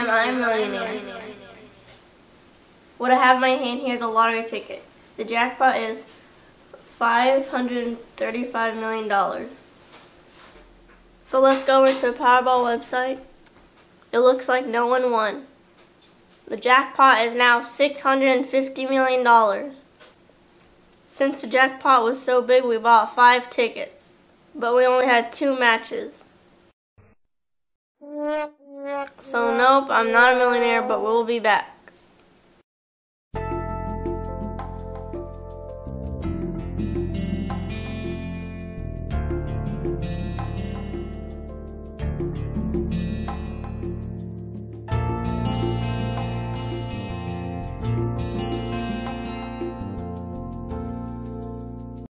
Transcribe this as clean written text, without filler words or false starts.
time, I'm Millionaire. What I have in my hand here is a lottery ticket. The jackpot is $535 million. So let's go over to the Powerball website. It looks like no one won. The jackpot is now $650 million. Since the jackpot was so big, we bought 5 tickets, but we only had 2 matches. So nope, I'm not a millionaire, but we'll be back.